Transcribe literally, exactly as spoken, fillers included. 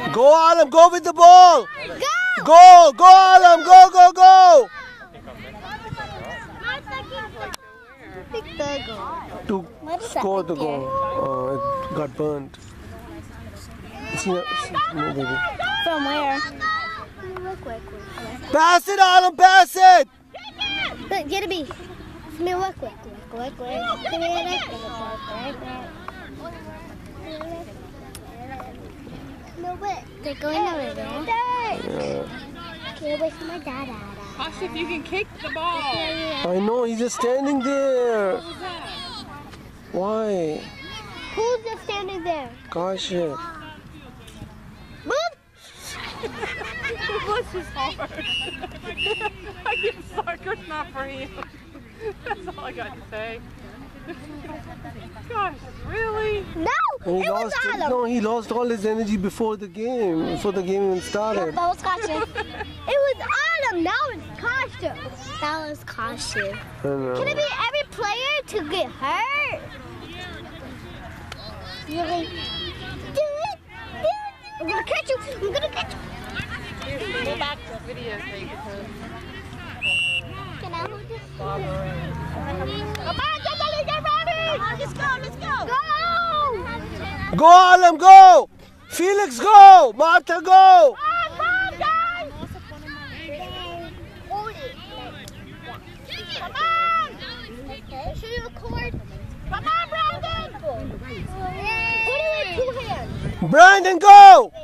Go, Alim, go with the ball. Go! Go, go, Alim, go, go, go. Pick the goal. To score the goal. Oh, it got burnt. See, see, no, baby. From where? Pass it, Alim, pass it. Look, get a B. Me work, work, work, work, work. No, but they're going over there. Yeah. Okay, wait for my dad. Ask if you can kick the ball. I know, he's just standing there. Why? Who's just standing there? Gosh. Yeah. Move! This is hard. I get soccer's not for you. That's all I got to say. Gosh, really? No! And he It was lost, Alim. no, he lost all his energy before the game, before the game even started. That was caution. It was Alim. Now it's caution. That was caution. I know. Can it be every player to get hurt? You're like, do it, do it. I'm gonna catch you. I'm gonna catch you. Go back to the video thing because Can I hold this? Come on, somebody get ready. Come on, let's go, let's go. Go! Go, Alim, go! Felix, go! Martha, go! Come on, guys! Come on! Should you record? Come on, Brandon! Put it in two hands. Brandon, go!